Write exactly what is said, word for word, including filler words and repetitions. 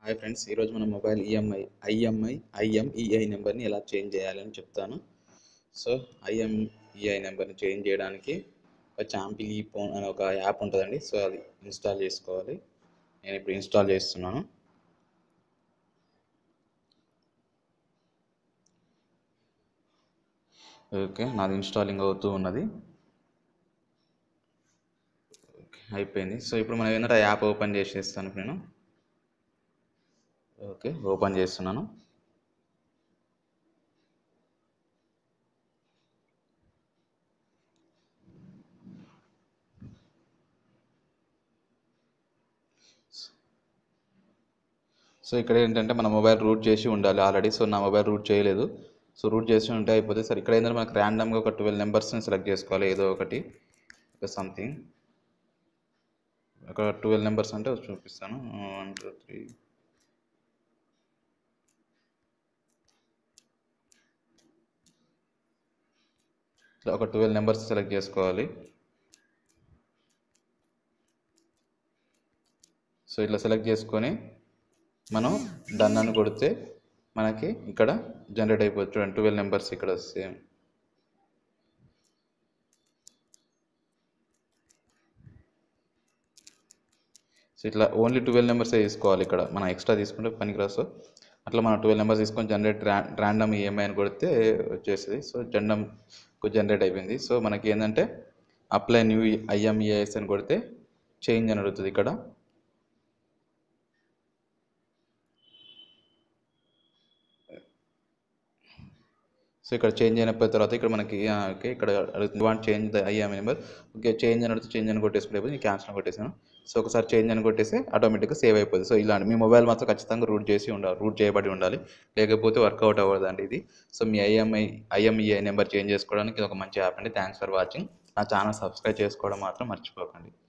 Hi friends, ఈరోజు మన mobile EMI IMI IMEI నెంబర్ని ఎలా చేంజ్ చేయాలని చెప్తాను. సో ఐఎంఈఐ నెంబర్ని చేంజ్ చేయడానికి ఒక చాంపిల్ ఈ ఫోన్ అనే ఒక యాప్ ఉంటుందండి. సో అది ఇన్స్టాల్ చేసుకోవాలి. నేను ఇప్పుడు ఇన్స్టాల్ చేస్తున్నాను. ఓకే, నాది ఇన్స్టాలింగ్ అవుతూ ఉన్నది. ఓకే, అయిపోయింది. సో ఇప్పుడు మనం ఏంటంటే ఆ యాప్ ఓపెన్ చేసేస్తాను నేను. ఓకే, ఓపెన్ చేస్తున్నాను. సో ఇక్కడ ఏంటంటే మన మొబైల్ రూట్ చేసి ఉండాలి ఆల్రెడీ. సో నా మొబైల్ రూట్ చేయలేదు. సో రూట్ చేసి ఉంటే అయిపోతుంది. సరే, ఇక్కడ ఏంటంటే మనకు ర్యాండమ్గా ఒక ట్వెల్వ్ నెంబర్స్ని సెలెక్ట్ చేసుకోవాలి. ఏదో ఒకటి ఒక సంథింగ్ ఒక ట్వెల్వ్ నెంబర్స్ అంటే చూపిస్తాను. వన్ టూ త్రీ ఇట్లా ఒక ట్వెల్వ్ నెంబర్స్ సెలెక్ట్ చేసుకోవాలి. సో ఇట్లా సెలెక్ట్ చేసుకొని మనం డన్ అని కొడితే మనకి ఇక్కడ జనరేట్ అయిపోతుంది. చూడండి, ట్వెల్వ్ నెంబర్స్ ఇక్కడ సేమ్. సో ఇట్లా ఓన్లీ ట్వెల్వ్ నెంబర్సే తీసుకోవాలి. ఇక్కడ మనం ఎక్స్ట్రా తీసుకుంటే పనికిరాదు. సో అట్లా మనం ట్వెల్వ్ నెంబర్స్ తీసుకొని జనరేట్ ర్యాండమ్ ఈఎంఐ అని కొడితే వచ్చేస్తుంది. సో జెండమ్ జనరేట్ అయిపోయింది. సో మనకి ఏంటంటే అప్లై న్యూ ఐఎంఈఐఎస్ అని కొడితే చేంజ్ అని అడుగుతుంది ఇక్కడ. సో ఇక్కడ చేంజ్ అయినప్పుడు తర్వాత ఇక్కడ మనకి ఓకే ఇక్కడ అడుగుతుంది want change the IMEI number. Okay, change అని అడిగితే చేంజ్ అని కొట్టేసుకుంటే నేను క్యాన్సిల్ అని కొట్టేసాను. సో ఒకసారి చేంజ్ అని కొట్టేసి ఆటోమేటిక్గా సేవ్ అయిపోతుంది. సో ఇలాంటి మీ మొబైల్ మాత్రం ఖచ్చితంగా రూట్ చేసి ఉండాలి, రూట్ చేయబడి ఉండాలి, లేకపోతే వర్కౌట్ అవ్వదండి ఇది. సో మీ ఐఎంఐ ఐఎంఈఐ నెంబర్ చేంజ్ చేసుకోవడానికి ఇది ఒక మంచి యాప్ అండి. Thanks for watching. నా ఛానల్ సబ్స్క్రైబ్ చేసుకోవడం మాత్రం మర్చిపోకండి.